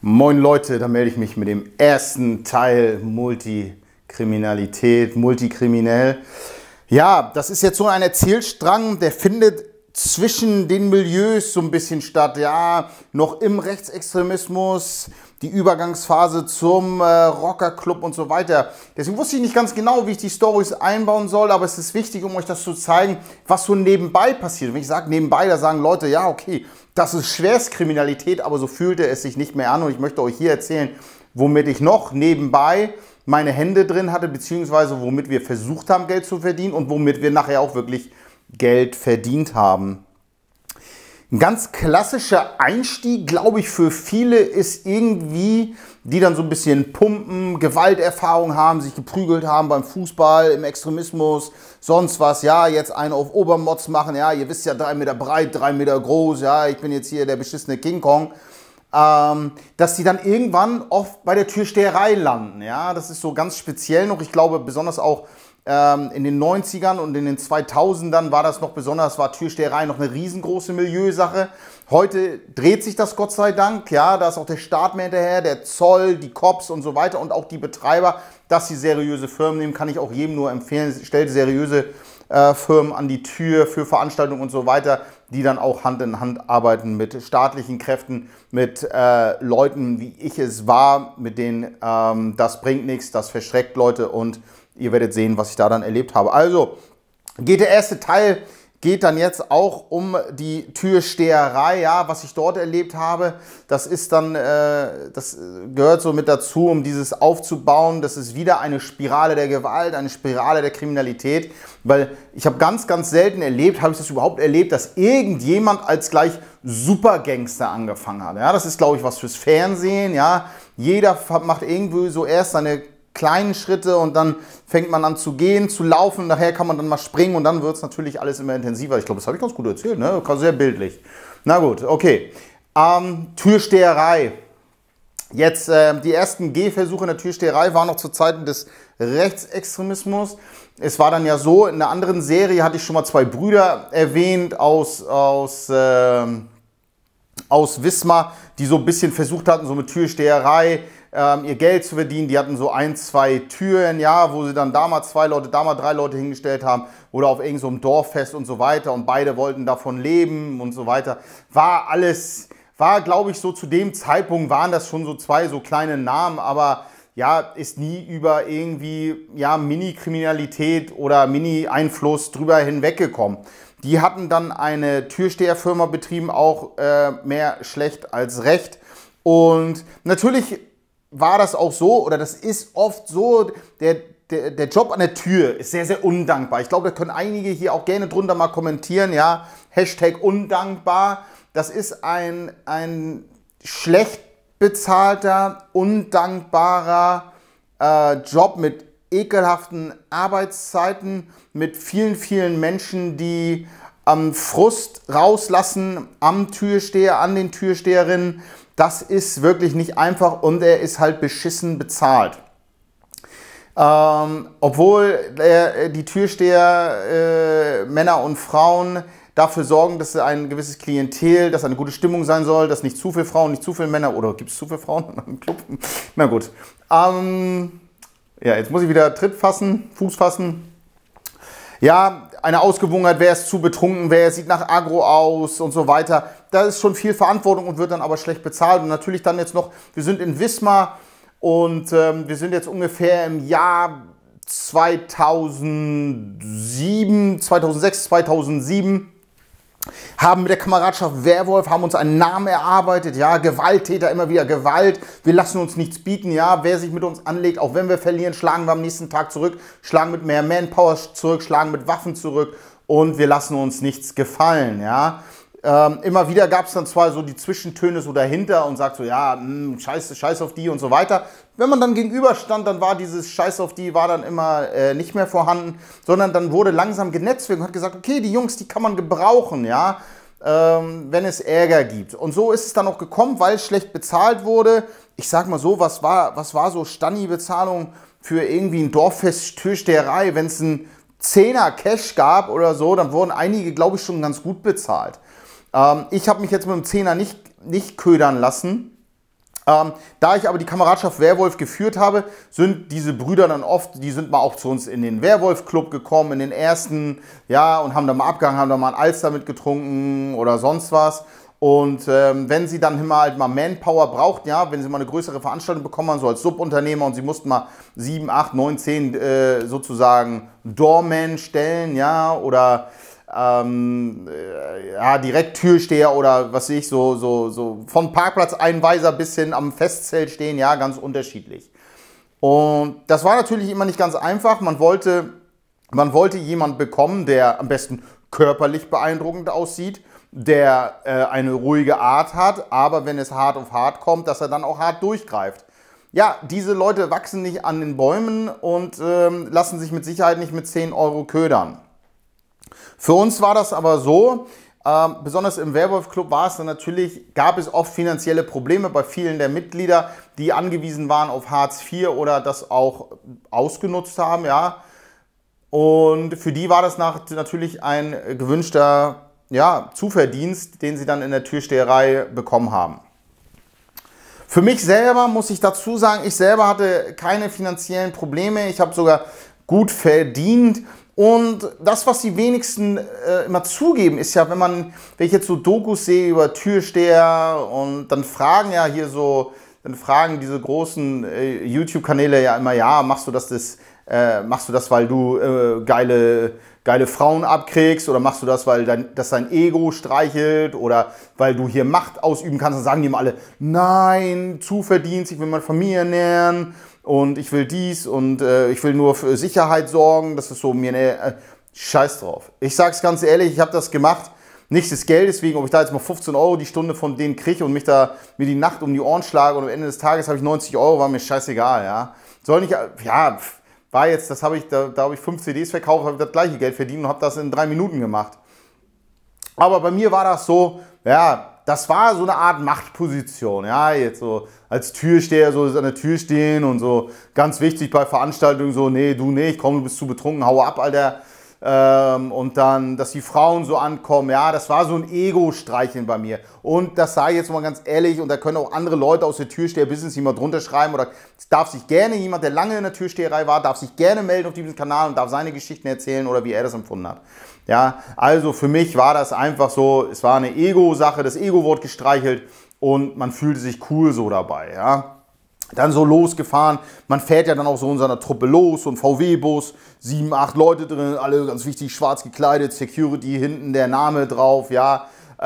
Moin Leute, da melde ich mich mit dem ersten Teil Multikriminalität, multikriminell. Ja, das ist jetzt so ein Erzählstrang, der findet zwischen den Milieus so ein bisschen statt. Ja, noch im Rechtsextremismus, die Übergangsphase zum Rockerclub und so weiter. Deswegen wusste ich nicht ganz genau, wie ich die Storys einbauen soll, aber es ist wichtig, um euch das zu zeigen, was so nebenbei passiert. Wenn ich sage nebenbei, da sagen Leute, ja okay, das ist Schwerstkriminalität, aber so fühlte es sich nicht mehr an. Und ich möchte euch hier erzählen, womit ich noch nebenbei meine Hände drin hatte, beziehungsweise womit wir versucht haben, Geld zu verdienen und womit wir nachher auch wirklich Geld verdient haben. Ein ganz klassischer Einstieg, glaube ich, für viele ist irgendwie, die dann so ein bisschen pumpen, Gewalterfahrung haben, sich geprügelt haben beim Fußball, im Extremismus, sonst was. Ja, jetzt einen auf Obermotz machen. Ja, ihr wisst ja, 3 Meter breit, 3 Meter groß. Ja, ich bin jetzt hier der beschissene King Kong. Dass die dann irgendwann oft bei der Türsteherei landen. Ja, das ist so ganz speziell noch. Ich glaube, besonders auch in den 90ern und in den 2000ern war das noch besonders, war Türsteherei noch eine riesengroße Milieusache. Heute dreht sich das Gott sei Dank, ja, da ist auch der Staat mehr hinterher, der Zoll, die Cops und so weiter und auch die Betreiber, dass sie seriöse Firmen nehmen, kann ich auch jedem nur empfehlen. Stellt seriöse Firmen an die Tür für Veranstaltungen und so weiter, die dann auch Hand in Hand arbeiten mit staatlichen Kräften, mit Leuten, wie ich es war, mit denen das bringt nichts, das verschreckt Leute und ihr werdet sehen, was ich da dann erlebt habe. Also, der erste Teil geht dann jetzt auch um die Türsteherei, ja, was ich dort erlebt habe. Das ist dann, das gehört so mit dazu, um dieses aufzubauen. Das ist wieder eine Spirale der Gewalt, eine Spirale der Kriminalität, weil ich habe ganz, ganz selten erlebt, habe ich das überhaupt erlebt, dass irgendjemand als gleich Supergangster angefangen hat. Ja, das ist, glaube ich, was fürs Fernsehen, ja. Jeder macht irgendwie so erst seine kleinen Schritte und dann fängt man an zu gehen, zu laufen, nachher kann man dann mal springen und dann wird es natürlich alles immer intensiver. Ich glaube, das habe ich ganz gut erzählt, ne? Sehr bildlich. Na gut, okay. Türsteherei. Jetzt die ersten Gehversuche in der Türsteherei waren noch zu Zeiten des Rechtsextremismus. Es war dann ja so, in einer anderen Serie hatte ich schon mal 2 Brüder erwähnt aus Wismar, die so ein bisschen versucht hatten, so mit Türsteherei ihr Geld zu verdienen. Die hatten so 1, 2 Türen, ja, wo sie dann da mal 2 Leute, da mal 3 Leute hingestellt haben oder auf irgend so einem Dorffest und so weiter und beide wollten davon leben und so weiter. War glaube ich, so zu dem Zeitpunkt waren das schon so 2 so kleine Namen, aber ja, ist nie über irgendwie, ja, Mini-Kriminalität oder Mini-Einfluss drüber hinweggekommen. Die hatten dann eine Türsteherfirma betrieben, auch mehr schlecht als recht. Und natürlich war das auch so, oder das ist oft so, der Job an der Tür ist sehr, sehr undankbar. Ich glaube, da können einige hier auch gerne drunter mal kommentieren, ja, Hashtag undankbar. Das ist ein schlecht bezahlter, undankbarer Job mit ekelhaften Arbeitszeiten, mit vielen, vielen Menschen, die Frust rauslassen am Türsteher, an den Türsteherinnen. Das ist wirklich nicht einfach und er ist halt beschissen bezahlt. Obwohl die Türsteher, Männer und Frauen, dafür sorgen, dass ein gewisses Klientel, dass eine gute Stimmung sein soll, dass nicht zu viele Frauen, nicht zu viele Männer, oder gibt es zu viele Frauen im Club? Na gut. Ja, jetzt muss ich wieder Fuß fassen. Ja, eine Ausgewogenheit, wer ist zu betrunken, wer sieht nach Agro aus und so weiter. Da ist schon viel Verantwortung und wird dann aber schlecht bezahlt. Und natürlich dann jetzt noch, wir sind in Wismar und wir sind jetzt ungefähr im Jahr 2006, 2007. Haben mit der Kameradschaft Werwolf, haben uns einen Namen erarbeitet, ja, Gewalttäter, immer wieder Gewalt, wir lassen uns nichts bieten, ja, wer sich mit uns anlegt, auch wenn wir verlieren, schlagen wir am nächsten Tag zurück, schlagen mit mehr Manpower zurück, schlagen mit Waffen zurück und wir lassen uns nichts gefallen, ja. Immer wieder gab es dann zwar so die Zwischentöne so dahinter und sagt so, ja, scheiß auf die und so weiter. Wenn man dann gegenüberstand, dann war dieses Scheiß auf die war dann immer nicht mehr vorhanden, sondern dann wurde langsam genetzwerkt und hat gesagt, okay, die Jungs, die kann man gebrauchen, ja, wenn es Ärger gibt. Und so ist es dann auch gekommen, weil es schlecht bezahlt wurde. Ich sag mal so, was war so Stanni-Bezahlung für irgendwie ein Dorffest Türsteherei, wenn es einen 10er Cash gab oder so, dann wurden einige, glaube ich, schon ganz gut bezahlt. Ich habe mich jetzt mit dem 10er nicht ködern lassen. Da ich aber die Kameradschaft Werwolf geführt habe, sind diese Brüder dann oft, die sind mal auch zu uns in den Werwolf-Club gekommen, in den ersten, ja, und haben da mal abgehangen, haben da mal ein Alster mitgetrunken oder sonst was. Und wenn sie dann immer halt mal Manpower brauchten, ja, wenn sie mal eine größere Veranstaltung bekommen haben, so als Subunternehmer und sie mussten mal 7, 8, 9, 10 sozusagen Doorman stellen, ja, oder ja, direkt Türsteher oder was weiß ich, so von Parkplatzeinweiser bis hin am Festzelt stehen, ja, ganz unterschiedlich. Und das war natürlich immer nicht ganz einfach. Man wollte jemanden bekommen, der am besten körperlich beeindruckend aussieht, der eine ruhige Art hat, aber wenn es hart auf hart kommt, dass er dann auch hart durchgreift. Ja, diese Leute wachsen nicht an den Bäumen und lassen sich mit Sicherheit nicht mit 10 Euro ködern. Für uns war das aber so, besonders im Werwolf-Club war es dann natürlich, gab es oft finanzielle Probleme bei vielen der Mitglieder, die angewiesen waren auf Hartz IV oder das auch ausgenutzt haben, ja. Und für die war das natürlich ein gewünschter, ja, Zuverdienst, den sie dann in der Türsteherei bekommen haben. Für mich selber muss ich dazu sagen, ich selber hatte keine finanziellen Probleme, ich habe sogar gut verdient. Und das, was die wenigsten immer zugeben, ist ja, wenn ich jetzt so Dokus sehe über Türsteher und dann fragen ja hier so, dann fragen diese großen YouTube-Kanäle ja immer, ja, machst du das, weil du geile Frauen abkriegst oder machst du das, weil das dein Ego streichelt oder weil du hier Macht ausüben kannst, dann sagen die immer alle, nein, Zuverdienst, ich will meine Familie ernähren. Und ich will dies und ich will nur für Sicherheit sorgen. Das ist so mir eine Scheiß drauf. Ich sag's ganz ehrlich, ich habe das gemacht, nicht des Geldes wegen, ob ich da jetzt mal 15 Euro die Stunde von denen kriege und mir die Nacht um die Ohren schlage und am Ende des Tages habe ich 90 Euro, war mir scheißegal, ja. Soll nicht, ja, war jetzt, da habe ich 5 CDs verkauft, habe ich das gleiche Geld verdient und habe das in 3 Minuten gemacht. Aber bei mir war das so, ja, das war so eine Art Machtposition, ja, jetzt so als Türsteher so an der Tür stehen und so ganz wichtig bei Veranstaltungen so, nee, du nicht, komm, du bist zu betrunken, hau ab, Alter. Und dann, dass die Frauen so ankommen, ja, das war so ein Ego-Streicheln bei mir. Und das sei jetzt mal ganz ehrlich, und da können auch andere Leute aus der Türsteher-Business jemand drunter schreiben, oder es darf sich gerne jemand, der lange in der Türsteherei war, darf sich gerne melden auf diesem Kanal und darf seine Geschichten erzählen oder wie er das empfunden hat. Ja, also für mich war das einfach so, es war eine Ego-Sache, das Ego wurde gestreichelt und man fühlte sich cool so dabei, ja. Dann so losgefahren, man fährt ja dann auch so in seiner Truppe los, so ein VW-Bus, 7, 8 Leute drin, alle ganz wichtig, schwarz gekleidet, Security, hinten der Name drauf, ja,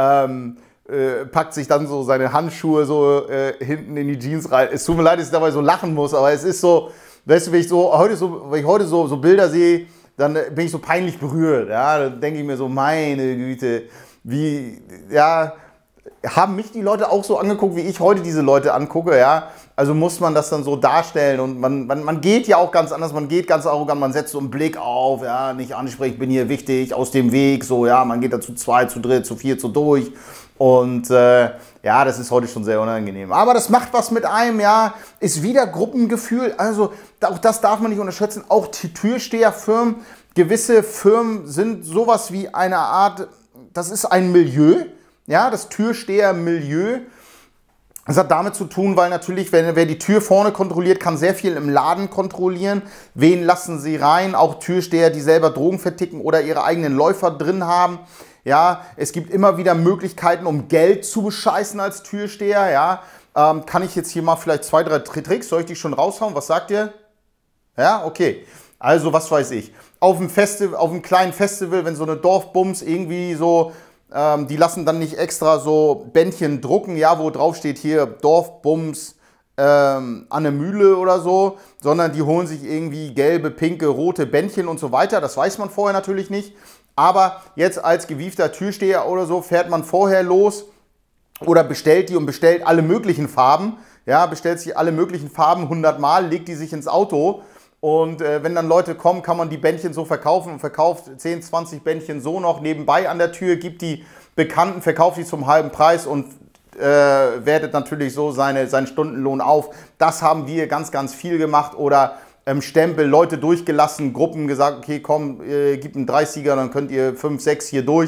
packt sich dann so seine Handschuhe so hinten in die Jeans rein. Es tut mir leid, dass ich dabei so lachen muss, aber es ist so, weißt du, wenn ich heute so Bilder sehe, dann bin ich so peinlich berührt, ja, dann denke ich mir so, meine Güte, wie, ja, haben mich die Leute auch so angeguckt, wie ich heute diese Leute angucke, ja, also muss man das dann so darstellen und man geht ja auch ganz anders, man geht ganz arrogant, man setzt so einen Blick auf, ja, nicht ansprechen, bin hier wichtig, aus dem Weg, so, ja, man geht da zu 2, zu 3, zu 4, zu durch und ja, das ist heute schon sehr unangenehm, aber das macht was mit einem, ja, ist wieder Gruppengefühl, also auch das darf man nicht unterschätzen, auch die Türsteherfirmen, gewisse Firmen sind sowas wie eine Art, das ist ein Milieu, ja, das Türsteher-Milieu. Das hat damit zu tun, weil natürlich, wer die Tür vorne kontrolliert, kann sehr viel im Laden kontrollieren. Wen lassen sie rein? Auch Türsteher, die selber Drogen verticken oder ihre eigenen Läufer drin haben. Ja, es gibt immer wieder Möglichkeiten, um Geld zu bescheißen als Türsteher. Ja, kann ich jetzt hier mal vielleicht 2, 3 Tricks, soll ich die schon raushauen? Was sagt ihr? Ja, okay. Also, was weiß ich. Auf einem kleinen Festival, wenn so eine Dorfbums irgendwie so... die lassen dann nicht extra so Bändchen drucken, ja, wo drauf steht hier Dorfbums an der Mühle oder so, sondern die holen sich irgendwie gelbe, pinke, rote Bändchen und so weiter. Das weiß man vorher natürlich nicht. Aber jetzt als gewiefter Türsteher oder so fährt man vorher los oder bestellt die und bestellt alle möglichen Farben. Ja, bestellt sich alle möglichen Farben 100 Mal, legt die sich ins Auto. Und wenn dann Leute kommen, kann man die Bändchen so verkaufen und verkauft 10, 20 Bändchen so noch nebenbei an der Tür, gibt die Bekannten, verkauft die zum halben Preis und wertet natürlich so seinen Stundenlohn auf. Das haben wir ganz, ganz viel gemacht oder Stempel, Leute durchgelassen, Gruppen gesagt, okay, komm, gib einen 30er, dann könnt ihr 5, 6 hier durch.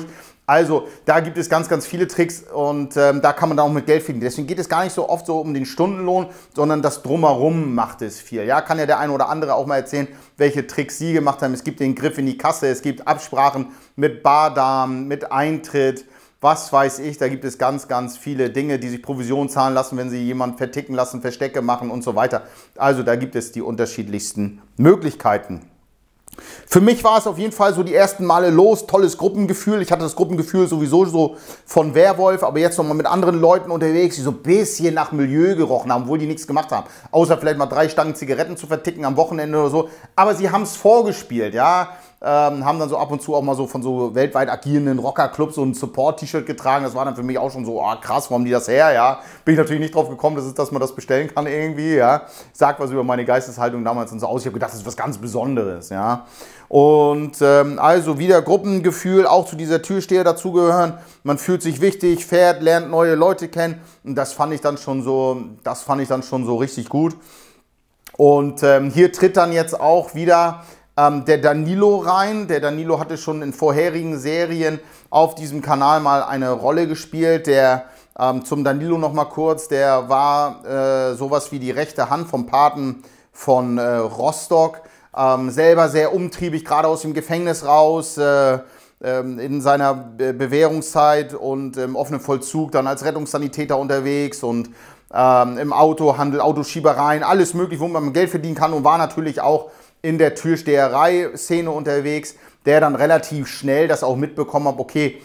Also da gibt es ganz, ganz viele Tricks und da kann man dann auch mit Geld verdienen. Deswegen geht es gar nicht so oft so um den Stundenlohn, sondern das Drumherum macht es viel. Ja, kann ja der eine oder andere auch mal erzählen, welche Tricks sie gemacht haben. Es gibt den Griff in die Kasse, es gibt Absprachen mit Bardamen, mit Eintritt, was weiß ich. Da gibt es ganz, ganz viele Dinge, die sich Provision zahlen lassen, wenn sie jemanden verticken lassen, Verstecke machen und so weiter. Also da gibt es die unterschiedlichsten Möglichkeiten. Für mich war es auf jeden Fall so die ersten Male los, tolles Gruppengefühl. Ich hatte das Gruppengefühl sowieso so von Werwolf, aber jetzt nochmal mit anderen Leuten unterwegs, die so ein bisschen nach Milieu gerochen haben, obwohl die nichts gemacht haben. Außer vielleicht mal 3 Stangen Zigaretten zu verticken am Wochenende oder so. Aber sie haben es vorgespielt, ja. Haben dann so ab und zu auch mal so von so weltweit agierenden Rockerclubs so ein Support-T-Shirt getragen. Das war dann für mich auch schon so, oh, krass, wo haben die das her, ja. Bin ich natürlich nicht drauf gekommen, dass man das bestellen kann irgendwie, ja. Sagt was über meine Geisteshaltung damals und so aus. Ich habe gedacht, das ist was ganz Besonderes, ja. Und also wieder Gruppengefühl, auch zu dieser Türsteher dazugehören. Man fühlt sich wichtig, fährt, lernt neue Leute kennen. Und das fand ich dann schon so richtig gut. Und hier tritt dann jetzt auch wieder der Danilo rein. Der Danilo hatte schon in vorherigen Serien auf diesem Kanal mal eine Rolle gespielt. Zum Danilo noch mal kurz, der war sowas wie die rechte Hand vom Paten von Rostock. Selber sehr umtriebig, gerade aus dem Gefängnis raus, in seiner Bewährungszeit und im offenen Vollzug, dann als Rettungssanitäter unterwegs und im Autohandel, Autoschiebereien, alles mögliche, wo man Geld verdienen kann, und war natürlich auch in der Türsteherei-Szene unterwegs, der dann relativ schnell das auch mitbekommen hat, okay,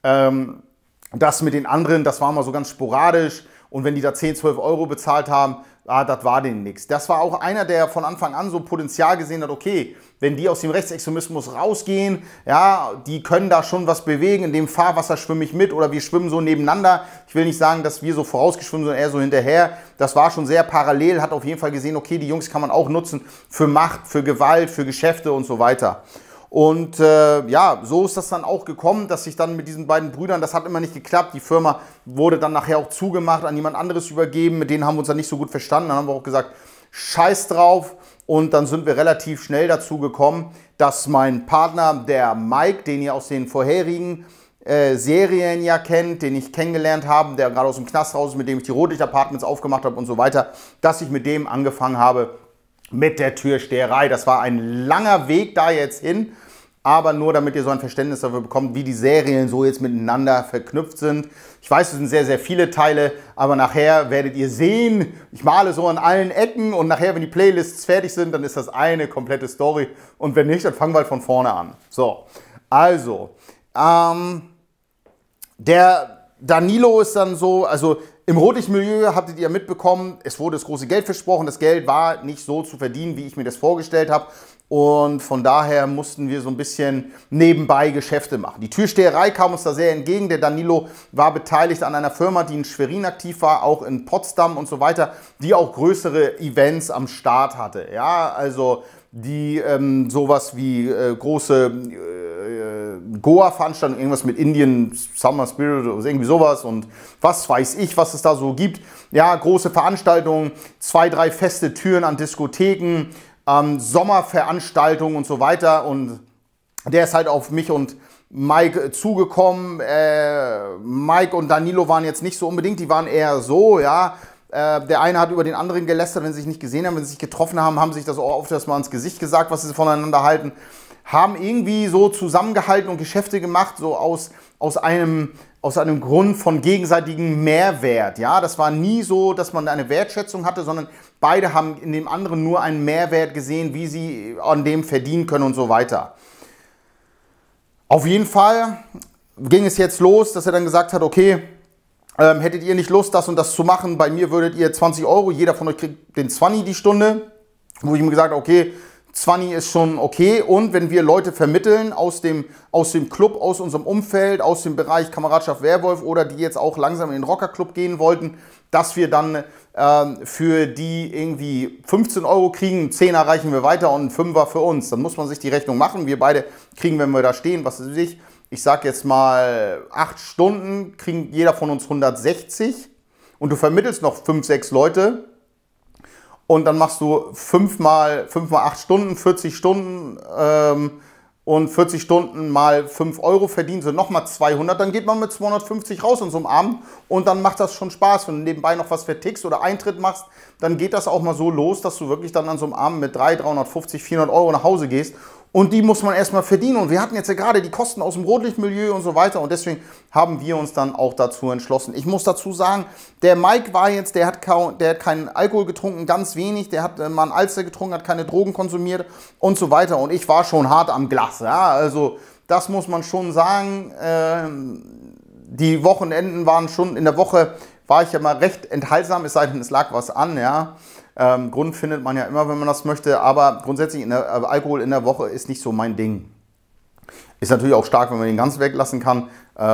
das mit den anderen, das war mal so ganz sporadisch, und wenn die da 10, 12 Euro bezahlt haben, das war denen nichts. Das war auch einer, der von Anfang an so Potenzial gesehen hat, okay, wenn die aus dem Rechtsextremismus rausgehen, ja, die können da schon was bewegen, in dem Fahrwasser schwimme ich mit oder wir schwimmen so nebeneinander. Ich will nicht sagen, dass wir so vorausgeschwommen sind, sondern eher so hinterher. Das war schon sehr parallel, hat auf jeden Fall gesehen, okay, die Jungs kann man auch nutzen für Macht, für Gewalt, für Geschäfte und so weiter. Und ja, so ist das dann auch gekommen, dass sich dann mit diesen beiden Brüdern, das hat immer nicht geklappt, die Firma wurde dann nachher auch zugemacht, an jemand anderes übergeben, mit denen haben wir uns dann nicht so gut verstanden, dann haben wir auch gesagt, scheiß drauf, und dann sind wir relativ schnell dazu gekommen, dass mein Partner, der Mike, den ihr aus den vorherigen Serien ja kennt, den ich kennengelernt habe, der gerade aus dem Knast raus ist, mit dem ich die Rotlicht Apartments aufgemacht habe und so weiter, dass ich mit dem angefangen habe mit der Türsteherei. Das war ein langer Weg da jetzt hin, aber nur damit ihr so ein Verständnis dafür bekommt, wie die Serien so jetzt miteinander verknüpft sind. Ich weiß, es sind sehr, sehr viele Teile, aber nachher werdet ihr sehen, ich male so an allen Ecken, und nachher, wenn die Playlists fertig sind, dann ist das eine komplette Story, und wenn nicht, dann fangen wir halt von vorne an. So, also, der Danilo ist dann so, also im Rotlichtmilieu hattet ihr mitbekommen, es wurde das große Geld versprochen. Das Geld war nicht so zu verdienen, wie ich mir das vorgestellt habe. Und von daher mussten wir so ein bisschen nebenbei Geschäfte machen. Die Türsteherei kam uns da sehr entgegen. Der Danilo war beteiligt an einer Firma, die in Schwerin aktiv war, auch in Potsdam und so weiter, die auch größere Events am Start hatte. Ja, also die sowas wie große Goa-Veranstaltungen, irgendwas mit Indian Summer Spirit oder irgendwie sowas und was weiß ich, was es da so gibt. Ja, große Veranstaltungen, 2, 3 feste Türen an Diskotheken, Sommerveranstaltungen und so weiter, und der ist halt auf mich und Mike zugekommen. Mike und Danilo waren jetzt nicht so unbedingt, die waren eher so, ja. Der eine hat über den anderen gelästert, wenn sie sich nicht gesehen haben, wenn sie sich getroffen haben, haben sich das auch oft erstmal ins Gesicht gesagt, was sie voneinander halten. Haben irgendwie so zusammengehalten und Geschäfte gemacht, so aus einem Grund von gegenseitigem Mehrwert. Ja, das war nie so, dass man eine Wertschätzung hatte, sondern beide haben in dem anderen nur einen Mehrwert gesehen, wie sie an dem verdienen können und so weiter. Auf jeden Fall ging es jetzt los, dass er dann gesagt hat, okay, hättet ihr nicht Lust, das und das zu machen, bei mir würdet ihr 20 Euro, jeder von euch kriegt den 20 die Stunde, wo ich ihm gesagt habe, okay, 20 ist schon okay, und wenn wir Leute vermitteln aus dem Club, aus unserem Umfeld, aus dem Bereich Kameradschaft Werwolf, oder die jetzt auch langsam in den Rockerclub gehen wollten, dass wir dann für die irgendwie 15 Euro kriegen, einen 10er reichen wir weiter und einen 5er für uns. Dann muss man sich die Rechnung machen, wir beide kriegen, wenn wir da stehen, was weiß ich sag jetzt mal 8 Stunden, kriegen jeder von uns 160, und du vermittelst noch 5, 6 Leute. Und dann machst du 5 mal 8 Stunden, 40 Stunden, und 40 Stunden mal 5 Euro verdienen, sind nochmal 200, dann geht man mit 250 raus in so einem Abend und dann macht das schon Spaß. Wenn du nebenbei noch was vertickst oder Eintritt machst, dann geht das auch mal so los, dass du wirklich dann an so einem Abend mit 300, 350, 400 Euro nach Hause gehst. Und die muss man erstmal verdienen. Und wir hatten jetzt ja gerade die Kosten aus dem Rotlichtmilieu und so weiter. Und deswegen haben wir uns dann auch dazu entschlossen. Ich muss dazu sagen, der Mike war jetzt, der hat keinen Alkohol getrunken, ganz wenig. Der hat mal einen Alster getrunken, hat keine Drogen konsumiert und so weiter. Und ich war schon hart am Glas. Ja? Also das muss man schon sagen. Die Wochenenden waren schon, in der Woche war ich ja mal recht enthaltsam, es sei denn, es lag was an, ja. Grund findet man ja immer, wenn man das möchte, aber grundsätzlich Alkohol in der Woche ist nicht so mein Ding. Ist natürlich auch stark, wenn man den ganz weglassen kann.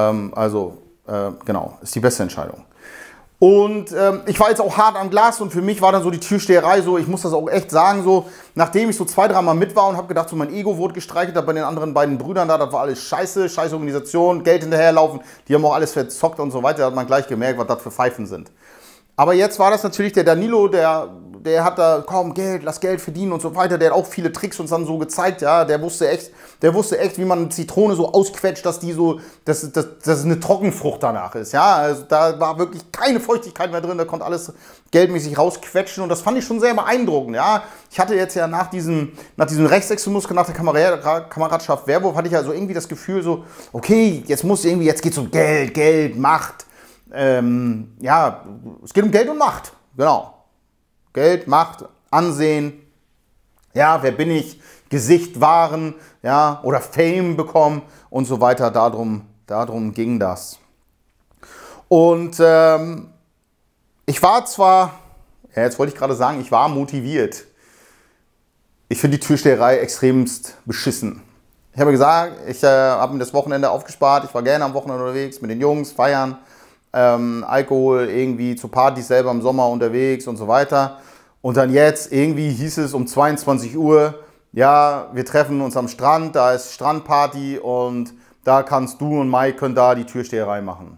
Genau, ist die beste Entscheidung. Und ich war jetzt auch hart am Glas und für mich war dann so die Türsteherei so, ich muss das auch echt sagen, so nachdem ich so 2, 3 Mal mit war und habe gedacht, so mein Ego wurde gestreichelt, da bei den anderen beiden Brüdern da, das war alles scheiße, scheiß Organisation, Geld hinterherlaufen, die haben auch alles verzockt und so weiter, da hat man gleich gemerkt, was das für Pfeifen sind. Aber jetzt war das natürlich der Danilo, der hat da kaum Geld, lass Geld verdienen und so weiter. Der hat auch viele Tricks uns dann so gezeigt, ja. Der wusste echt, wie man eine Zitrone so ausquetscht, dass es eine Trockenfrucht danach ist, ja. Also da war wirklich keine Feuchtigkeit mehr drin, da konnte alles geldmäßig rausquetschen und das fand ich schon sehr beeindruckend, ja. Ich hatte jetzt ja nach diesem Rechtsextremismus, nach der Kameradschaft Werwolf, hatte ich ja so irgendwie das Gefühl so, okay, jetzt geht's um Geld, Macht. Ja, es geht um Geld und Macht, genau. Geld, Macht, Ansehen, ja, wer bin ich, Gesicht wahren, ja, oder Fame bekommen und so weiter, darum ging das. Und ich war zwar, ja, jetzt wollte ich gerade sagen, ich war motiviert. Ich finde die Türsteherei extremst beschissen. Ich habe gesagt, ich habe mir das Wochenende aufgespart, ich war gerne am Wochenende unterwegs mit den Jungs, feiern, Alkohol, irgendwie zu Partys selber im Sommer unterwegs und so weiter. Und dann jetzt irgendwie hieß es um 22 Uhr, ja, wir treffen uns am Strand, da ist Strandparty und da kannst du und Mike können da die Türsteherei machen.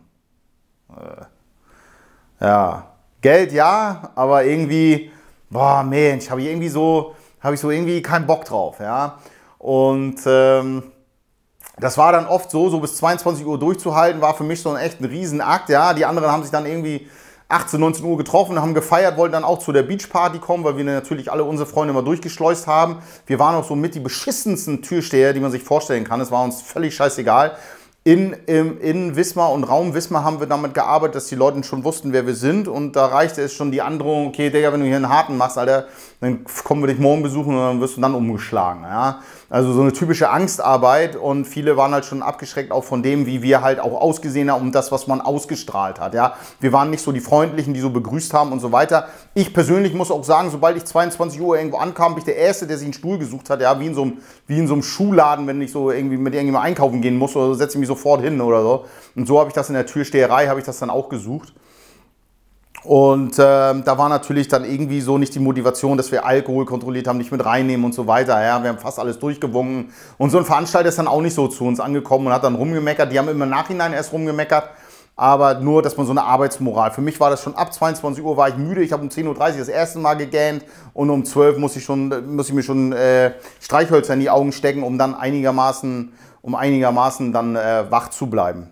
Ja, Geld ja, aber irgendwie, boah Mensch, habe ich irgendwie keinen Bock drauf, ja. Und das war dann oft so bis 22 Uhr durchzuhalten, war für mich so ein echt ein Riesenakt. Ja. Die anderen haben sich dann irgendwie 18, 19 Uhr getroffen, haben gefeiert, wollten dann auch zu der Beachparty kommen, weil wir natürlich alle unsere Freunde mal durchgeschleust haben. Wir waren auch so mit die beschissensten Türsteher, die man sich vorstellen kann. Es war uns völlig scheißegal. In Wismar und Raum Wismar haben wir damit gearbeitet, dass die Leute schon wussten, wer wir sind. Und da reichte es schon die Androhung, okay, Digga, wenn du hier einen Harten machst, Alter, dann kommen wir dich morgen besuchen und dann wirst du dann umgeschlagen. Ja? Also so eine typische Angstarbeit und viele waren halt schon abgeschreckt auch von dem, wie wir halt auch ausgesehen haben und das, was man ausgestrahlt hat. Ja? Wir waren nicht so die Freundlichen, die so begrüßt haben und so weiter. Ich persönlich muss auch sagen, sobald ich 22 Uhr irgendwo ankam, bin ich der Erste, der sich einen Stuhl gesucht hat, ja? wie in so einem Schuhladen, wenn ich so irgendwie mit irgendjemandem einkaufen gehen muss, oder setze ich mich sofort hin oder so. Und so habe ich das in der Türsteherei, habe ich das dann auch gesucht. Und da war natürlich dann irgendwie so nicht die Motivation, dass wir Alkohol kontrolliert haben, nicht mit reinnehmen und so weiter. Ja, wir haben fast alles durchgewunken. Und so ein Veranstalter ist dann auch nicht so zu uns angekommen und hat dann rumgemeckert. Die haben immer im Nachhinein erst rumgemeckert. Aber nur, dass man so eine Arbeitsmoral. Für mich war das schon ab 22 Uhr war ich müde. Ich habe um 10.30 Uhr das erste Mal gegähnt und um 12 Uhr muss ich mir schon Streichhölzer in die Augen stecken, um dann einigermaßen dann wach zu bleiben.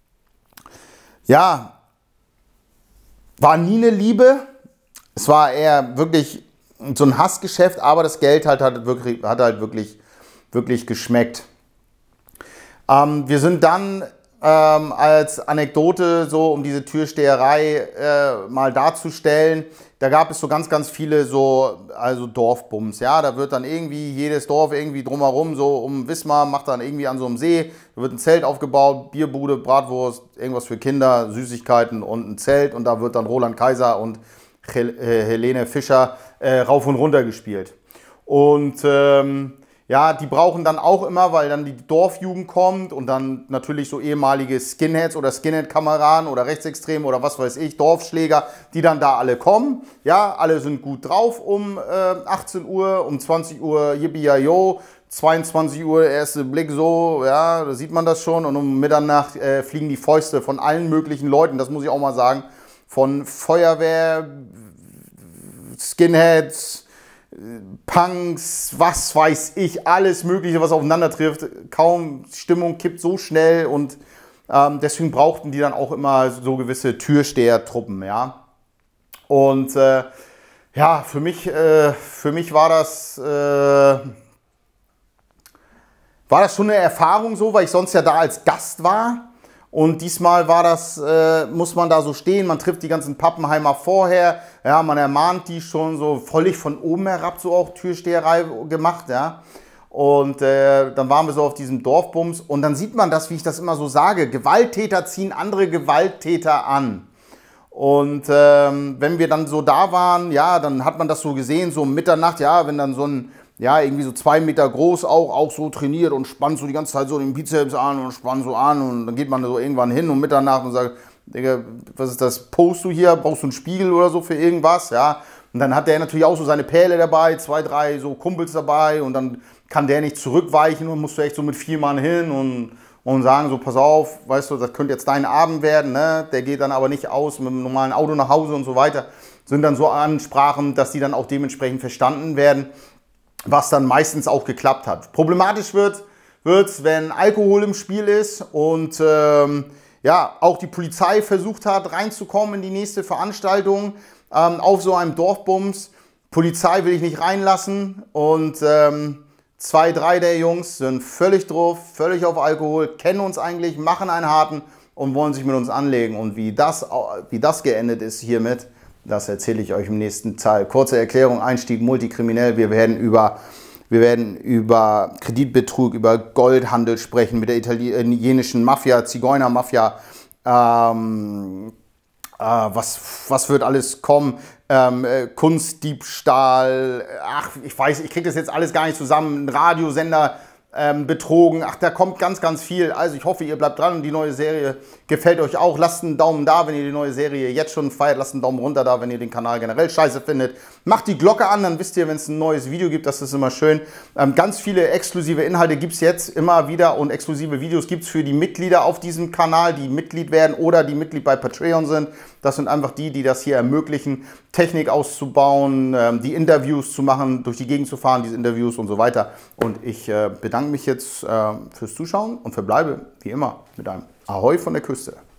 Ja, war nie eine Liebe. Es war eher wirklich so ein Hassgeschäft, aber das Geld hat halt wirklich geschmeckt. Wir sind dann als Anekdote, so um diese Türsteherei mal darzustellen, da gab es so ganz, ganz viele also Dorfbums, ja, da wird dann irgendwie jedes Dorf irgendwie drumherum, so um Wismar, macht dann irgendwie an so einem See, da wird ein Zelt aufgebaut, Bierbude, Bratwurst, irgendwas für Kinder, Süßigkeiten und ein Zelt und da wird dann Roland Kaiser und Helene Fischer rauf und runter gespielt. Und ja, die brauchen dann auch immer, weil dann die Dorfjugend kommt und dann natürlich so ehemalige Skinheads oder Skinhead-Kameraden oder Rechtsextreme oder was weiß ich, Dorfschläger, die dann da alle kommen. Ja, alle sind gut drauf um 18 Uhr, um 20 Uhr yippie-yo, 22 Uhr erste Blick so, ja, da sieht man das schon und um Mitternacht fliegen die Fäuste von allen möglichen Leuten, das muss ich auch mal sagen, von Feuerwehr, Skinheads, Punks, was weiß ich, alles Mögliche, was aufeinander trifft. Kaum Stimmung kippt so schnell und deswegen brauchten die dann auch immer so gewisse Türstehertruppen, ja. Und ja, für mich war das schon eine Erfahrung so, weil ich sonst ja da als Gast war. Und diesmal war das, muss man da so stehen, man trifft die ganzen Pappenheimer vorher, ja, man ermahnt die schon so völlig von oben herab, so auch Türsteherei gemacht, ja. Und dann waren wir so auf diesem Dorfbums und dann sieht man das, wie ich das immer so sage, Gewalttäter ziehen andere Gewalttäter an. Und wenn wir dann so da waren, ja, dann hat man das so gesehen, so um Mitternacht, ja, wenn dann so ein, ja, irgendwie so 2 Meter groß auch so trainiert und spannt so die ganze Zeit so den Bizeps an und spannt so an und dann geht man so irgendwann hin um Mitternacht und sagt, Digga, was ist das, postst du hier, brauchst du einen Spiegel oder so für irgendwas, ja. Und dann hat der natürlich auch so seine Perle dabei, 2, 3 so Kumpels dabei und dann kann der nicht zurückweichen und musst du echt so mit 4 Mann hin und sagen so, pass auf, weißt du, das könnte jetzt dein Abend werden, ne? Der geht dann aber nicht aus mit einem normalen Auto nach Hause und so weiter. Sind dann so Ansprachen, dass die dann auch dementsprechend verstanden werden, was dann meistens auch geklappt hat. Problematisch wird's, wenn Alkohol im Spiel ist und ja, auch die Polizei versucht hat, reinzukommen in die nächste Veranstaltung auf so einem Dorfbums. Polizei will ich nicht reinlassen und 2, 3 der Jungs sind völlig drauf, völlig auf Alkohol, kennen uns eigentlich, machen einen harten und wollen sich mit uns anlegen. Und wie das geendet ist hiermit, das erzähle ich euch im nächsten Teil. Kurze Erklärung, Einstieg multikriminell. Wir werden über Kreditbetrug, über Goldhandel sprechen mit der italienischen Mafia, Zigeunermafia. Was wird alles kommen? Kunstdiebstahl, ach, ich weiß, ich kriege das jetzt alles gar nicht zusammen. Ein Radiosender betrogen, ach, da kommt ganz, ganz viel. Also ich hoffe, ihr bleibt dran und die neue Serie gefällt euch auch. Lasst einen Daumen da, wenn ihr die neue Serie jetzt schon feiert. Lasst einen Daumen runter da, wenn ihr den Kanal generell scheiße findet. Macht die Glocke an, dann wisst ihr, wenn es ein neues Video gibt, das ist immer schön. Ganz viele exklusive Inhalte gibt es jetzt immer wieder und exklusive Videos gibt es für die Mitglieder auf diesem Kanal, die Mitglied werden oder die Mitglied bei Patreon sind. Das sind einfach die, die das hier ermöglichen, Technik auszubauen, die Interviews zu machen, durch die Gegend zu fahren, diese Interviews und so weiter. Und ich bedanke mich jetzt fürs Zuschauen und verbleibe wie immer mit einem Ahoi von der Küste.